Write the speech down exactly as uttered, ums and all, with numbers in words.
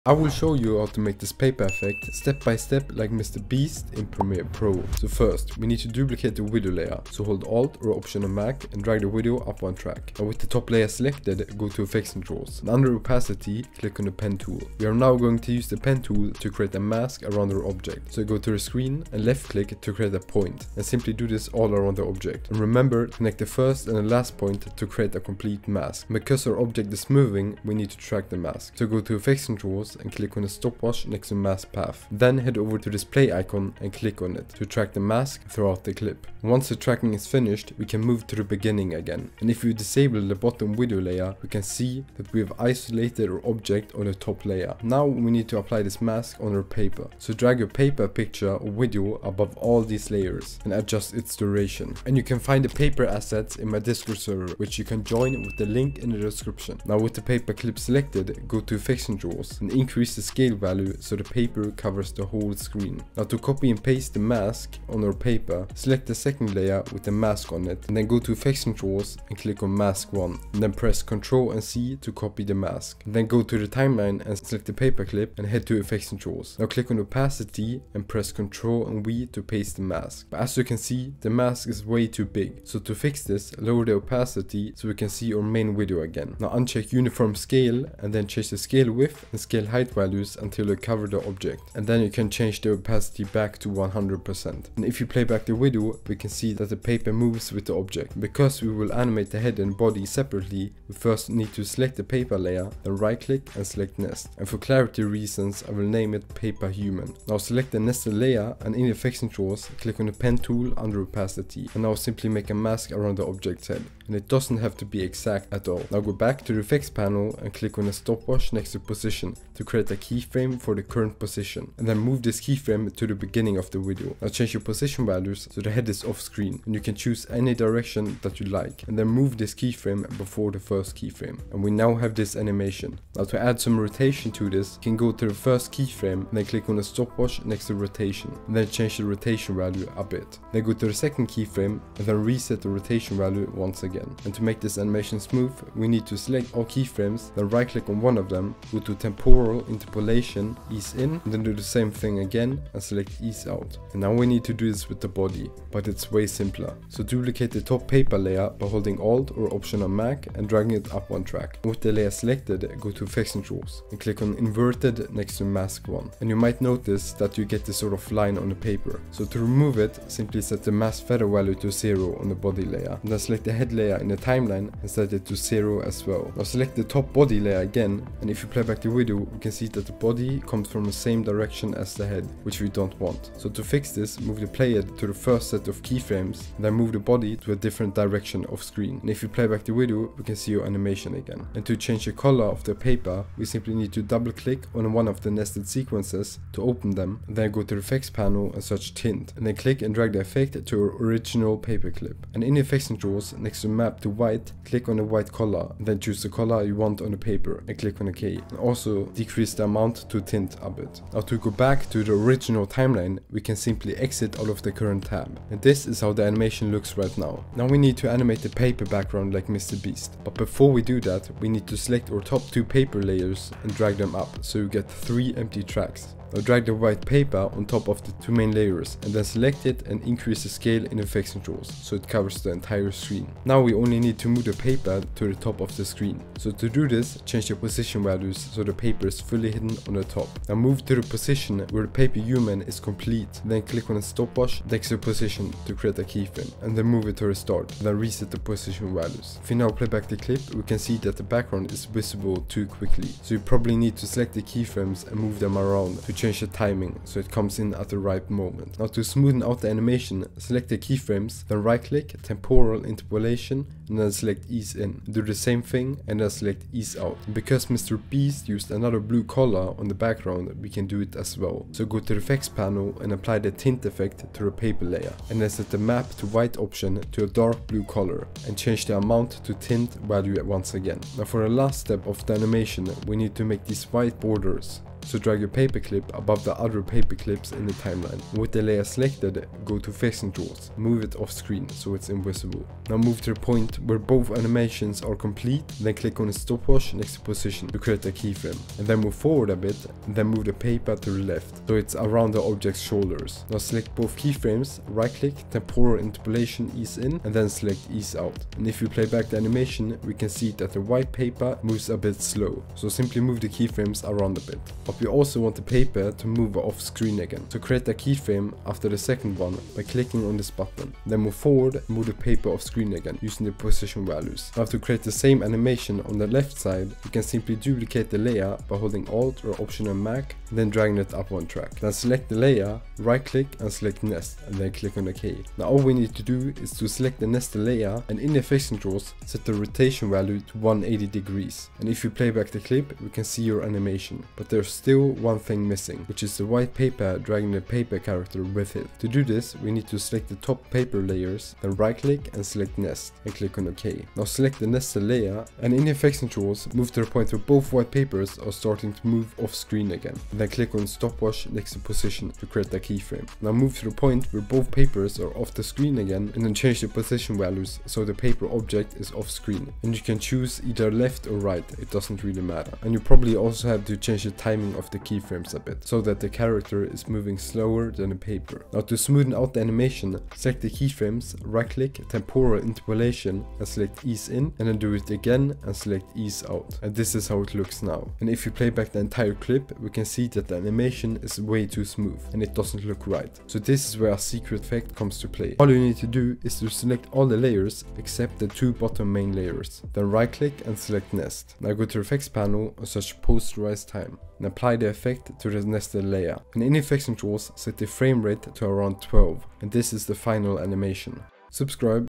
I will show you how to make this paper effect step by step like Mister Beast in Premiere Pro. So first, we need to duplicate the video layer. So hold Alt or Option on Mac and drag the video up one track. Now with the top layer selected, go to Effects and Draws. And under Opacity, click on the Pen tool. We are now going to use the Pen tool to create a mask around our object. So go to the screen and left click to create a point. And simply do this all around the object. And remember, connect the first and the last point to create a complete mask. And because our object is moving, we need to track the mask. So go to Effects and Draws and click on the stopwatch next to mask path. Then head over to this play icon and click on it to track the mask throughout the clip. Once the tracking is finished, we can move to the beginning again. And if we disable the bottom video layer, we can see that we have isolated our object on the top layer. Now we need to apply this mask on our paper. So drag your paper picture or video above all these layers and adjust its duration. And you can find the paper assets in my Discord server, which you can join with the link in the description. Now with the paper clip selected, go to Effects and Draws and increase the scale value so the paper covers the whole screen. Now to copy and paste the mask on our paper, select the second layer with the mask on it and then go to Effects and Draws and click on Mask one. And then press Ctrl and C to copy the mask. And then go to the timeline and select the paper clip and head to Effects and Draws. Now click on Opacity and press Ctrl and V to paste the mask. But as you can see, the mask is way too big. So to fix this, lower the opacity so we can see our main video again. Now uncheck Uniform Scale and then change the scale width and scale height values until you cover the object, and then you can change the opacity back to one hundred percent. And if you play back the video, we can see that the paper moves with the object. Because we will animate the head and body separately, we first need to select the paper layer, then right click and select Nest. And for clarity reasons, I will name it Paper Human. Now select the nested layer and in Effects and Draws, click on the pen tool under opacity, and now simply make a mask around the object's head. And it doesn't have to be exact at all. Now go back to the effects panel and click on the stopwatch next to position to create a keyframe for the current position, and then move this keyframe to the beginning of the video. Now change your position values so the head is off screen, and you can choose any direction that you like, and then move this keyframe before the first keyframe. And we now have this animation. Now to add some rotation to this, you can go to the first keyframe and then click on the stopwatch next to rotation, and then change the rotation value a bit. Then go to the second keyframe and then reset the rotation value once again. And to make this animation smooth, we need to select all keyframes, then right click on one of them, go to temporal interpolation, ease in, and then do the same thing again and select ease out. And now we need to do this with the body, but it's way simpler. So duplicate the top paper layer by holding Alt or Option on Mac and dragging it up one track. With the layer selected, go to Effects and Draws and click on Inverted next to Mask one. And you might notice that you get this sort of line on the paper. So to remove it, simply set the mask feather value to zero on the body layer, and then select the head layer in the timeline and set it to zero as well. Now select the top body layer again, and if you play back the video, we can see that the body comes from the same direction as the head, which we don't want. So to fix this, move the playhead to the first set of keyframes and then move the body to a different direction off screen. And if you play back the video, we can see your animation again. And to change the color of the paper, we simply need to double click on one of the nested sequences to open them, and then go to the effects panel and search tint, and then click and drag the effect to our original paper clip. And in Effects and Draws, next to map to white, click on the white color and then choose the color you want on the paper and click on OK. And also decrease the amount to tint a bit. Now to go back to the original timeline, we can simply exit out of the current tab. And this is how the animation looks right now. Now we need to animate the paper background like Mister Beast. But before we do that, we need to select our top two paper layers and drag them up so you get three empty tracks. Now drag the white paper on top of the two main layers and then select it and increase the scale in Effects and Draws so it covers the entire screen. Now we only need to move the paper to the top of the screen. So to do this, change the position values so the paper is fully hidden on the top. Now move to the position where the paper human is complete, then click on the stopwatch next to position to create a keyframe, and then move it to the start, then reset the position values. If you now play back the clip, we can see that the background is visible too quickly. So you probably need to select the keyframes and move them around to change the timing so it comes in at the right moment. Now to smoothen out the animation, select the keyframes, then right click, temporal interpolation, and then select ease in. Do the same thing and then select ease out. And because Mister Beast used another blue color on the background, we can do it as well. So go to the effects panel and apply the tint effect to the paper layer, and then set the map to white option to a dark blue color and change the amount to tint value once again. Now for the last step of the animation, we need to make these white borders. so drag your paperclip above the other paperclips in the timeline. With the layer selected, go to Effects Controls, move it off screen so it's invisible. Now move to the point where both animations are complete, then click on the stopwatch next to position to create a keyframe. And then move forward a bit, and then move the paper to the left, so it's around the object's shoulders. Now select both keyframes, right click, temporal interpolation ease in, and then select ease out. And if you play back the animation, we can see that the white paper moves a bit slow, so simply move the keyframes around a bit. But we also want the paper to move off screen again. So create a keyframe after the second one by clicking on this button. Then move forward and move the paper off screen again using the position values. Now to create the same animation on the left side, you can simply duplicate the layer by holding Alt or Option and Mac, and then dragging it up one track. Then select the layer, right click and select Nest, and then click on OK. Now all we need to do is to select the nested layer, and in the Effects Controls set the rotation value to one hundred eighty degrees. And if you play back the clip, we can see your animation. But there's still one thing missing, which is the white paper dragging the paper character with it. To do this, we need to select the top paper layers, then right click and select Nest, and click on OK. Now select the nested layer, and in the Effects Controls, move to the point where both white papers are starting to move off screen again. And then click on stopwatch next to position to create a keyframe. Now move to the point where both papers are off the screen again, and then change the position values so the paper object is off screen. And you can choose either left or right, it doesn't really matter. And you probably also have to change the timing of the keyframes a bit, so that the character is moving slower than the paper. Now to smoothen out the animation, select the keyframes, right click, temporal interpolation, and select ease in, and then do it again and select ease out. And this is how it looks now. And if you play back the entire clip, we can see that the animation is way too smooth and it doesn't look right. So this is where a secret effect comes to play. All you need to do is to select all the layers except the two bottom main layers. Then right click and select Nest. Now go to the effects panel and search Posterize Time, and apply the effect to the nested layer. And in Effects Controls, set the frame rate to around twelve, and this is the final animation. Subscribe